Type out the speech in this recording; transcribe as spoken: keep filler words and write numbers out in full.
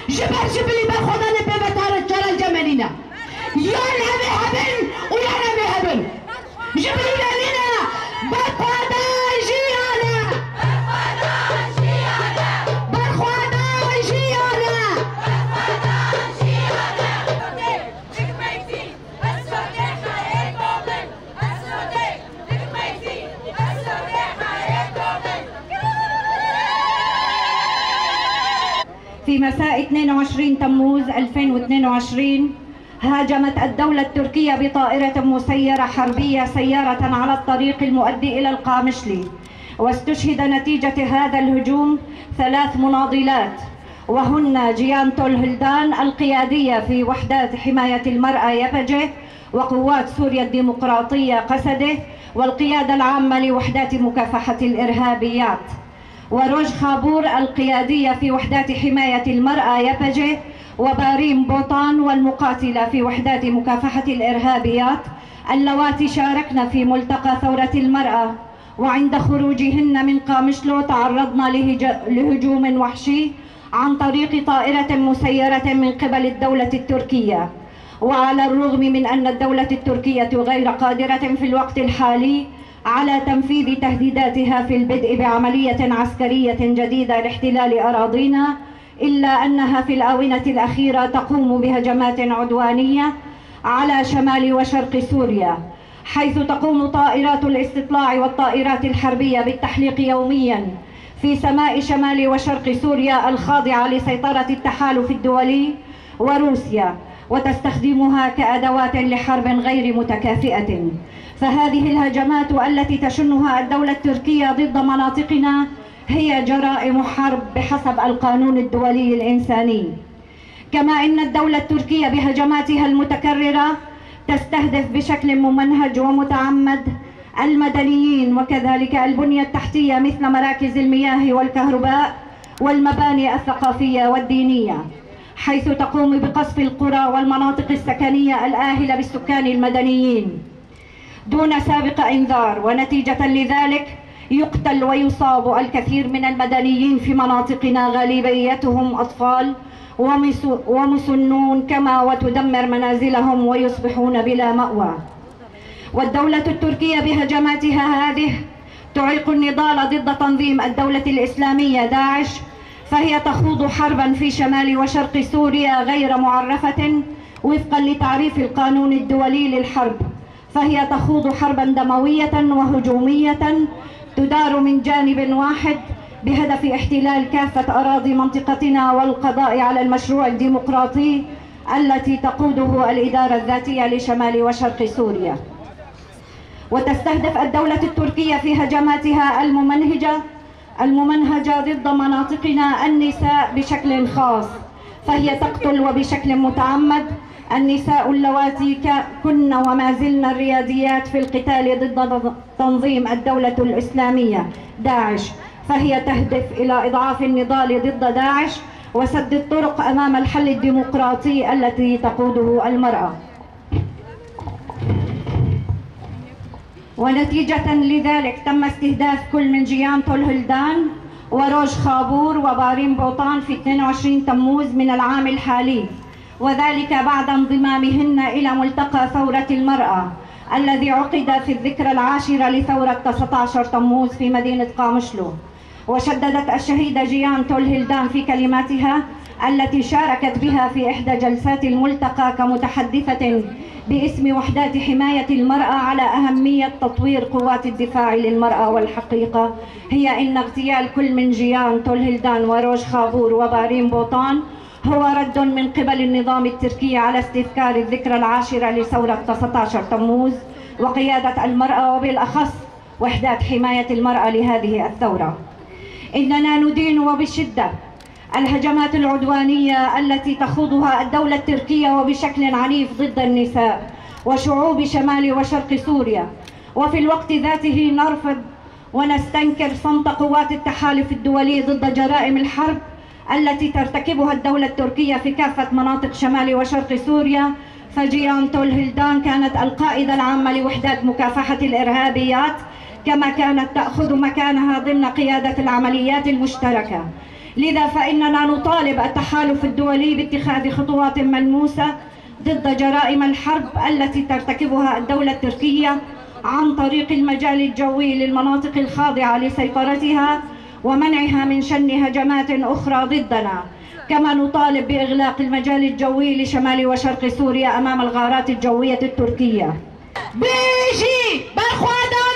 جبر جبلي بخدنا ببتار الجرى الجمالينا يا نبي هبن ويا نبي هبن جبري لنا بخدا جيانا بخدا جيانا بخدا جيانا بخدا جيانا تكميتي السودة حياتكم السودة تكميتي السودة حياتكم. في مساء اثنين وعشرين تموز ألفين واثنين وعشرين هاجمت الدولة التركية بطائرة مسيرة حربية سيارة على الطريق المؤدي إلى القامشلي، واستشهد نتيجة هذا الهجوم ثلاث مناضلات، وهن جيان تولهلدان القيادية في وحدات حماية المرأة يبجه وقوات سوريا الديمقراطية قسده والقيادة العامة لوحدات مكافحة الإرهابيات، وروج خابور القيادية في وحدات حماية المرأة يبجه وباريم بوطان والمقاتلة في وحدات مكافحة الإرهابيات اللواتي شاركن في ملتقى ثورة المرأة. وعند خروجهن من قامشلو تعرضن لهجوم وحشي عن طريق طائرة مسيرة من قبل الدولة التركية، وعلى الرغم من أن الدولة التركية غير قادرة في الوقت الحالي على تنفيذ تهديداتها في البدء بعملية عسكرية جديدة لاحتلال أراضينا، إلا أنها في الآونة الأخيرة تقوم بهجمات عدوانية على شمال وشرق سوريا، حيث تقوم طائرات الاستطلاع والطائرات الحربية بالتحليق يومياً في سماء شمال وشرق سوريا الخاضعة لسيطرة التحالف الدولي وروسيا، وتستخدمها كأدوات لحرب غير متكافئة. فهذه الهجمات التي تشنها الدولة التركية ضد مناطقنا هي جرائم حرب بحسب القانون الدولي الإنساني. كما إن الدولة التركية بهجماتها المتكررة تستهدف بشكل ممنهج ومتعمد المدنيين وكذلك البنية التحتية مثل مراكز المياه والكهرباء والمباني الثقافية والدينية، حيث تقوم بقصف القرى والمناطق السكنية الآهلة بالسكان المدنيين دون سابق إنذار، ونتيجة لذلك يقتل ويصاب الكثير من المدنيين في مناطقنا غالبيتهم أطفال ومسنون، كما وتدمر منازلهم ويصبحون بلا مأوى. والدولة التركية بهجماتها هذه تعيق النضال ضد تنظيم الدولة الإسلامية داعش، فهي تخوض حربا في شمال وشرق سوريا غير معرفة وفقا لتعريف القانون الدولي للحرب، فهي تخوض حربا دموية وهجومية تدار من جانب واحد بهدف احتلال كافة أراضي منطقتنا والقضاء على المشروع الديمقراطي التي تقوده الإدارة الذاتية لشمال وشرق سوريا. وتستهدف الدولة التركية في هجماتها الممنهجة الممنهجة ضد مناطقنا النساء بشكل خاص، فهي تقتل وبشكل متعمد النساء اللواتي كن وما زلن الرياديات في القتال ضد تنظيم الدولة الإسلامية داعش، فهي تهدف إلى إضعاف النضال ضد داعش وسد الطرق أمام الحل الديمقراطي التي تقوده المرأة. ونتيجة لذلك تم استهداف كل من جيان تولهلدان وروج خابور وباريم بوطان في اثنين وعشرين تموز من العام الحالي، وذلك بعد انضمامهن إلى ملتقى ثورة المرأة الذي عقد في الذكرى العاشرة لثورة تسعة عشر تموز في مدينة قامشلو. وشددت الشهيدة جيان تولهلدان في كلماتها التي شاركت بها في إحدى جلسات الملتقى كمتحدثة باسم وحدات حماية المرأة على أهمية تطوير قوات الدفاع للمرأة، والحقيقة هي أن اغتيال كل من جيان تولهلدان وروج خابور وباريم بوطان هو رد من قبل النظام التركي على استذكار الذكرى العاشرة لثورة تسعة عشر تموز وقيادة المرأة وبالأخص وحدات حماية المرأة لهذه الثورة. إننا ندين وبشدة الهجمات العدوانية التي تخوضها الدولة التركية وبشكل عنيف ضد النساء وشعوب شمال وشرق سوريا، وفي الوقت ذاته نرفض ونستنكر صمت قوات التحالف الدولي ضد جرائم الحرب التي ترتكبها الدولة التركية في كافة مناطق شمال وشرق سوريا. فجيان تولهلدان كانت القائدة العامة لوحدات مكافحة الإرهابيات، كما كانت تأخذ مكانها ضمن قيادة العمليات المشتركة لذا فإننا نطالب التحالف الدولي باتخاذ خطوات ملموسة ضد جرائم الحرب التي ترتكبها الدولة التركية عن طريق المجال الجوي للمناطق الخاضعة لسيطرتها ومنعها من شن هجمات أخرى ضدنا. كما نطالب بإغلاق المجال الجوي لشمال وشرق سوريا أمام الغارات الجوية التركية. بيجي برخوادة